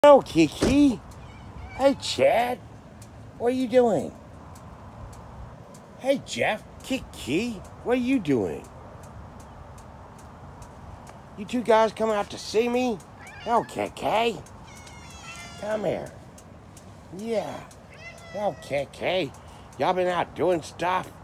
Hello, Kiki. Hey, Chad. What are you doing? Hey, Jeff. Kiki, what are you doing? You two guys come out to see me? Oh, Kiki. Come here. Yeah. Oh, Kiki. Y'all been out doing stuff?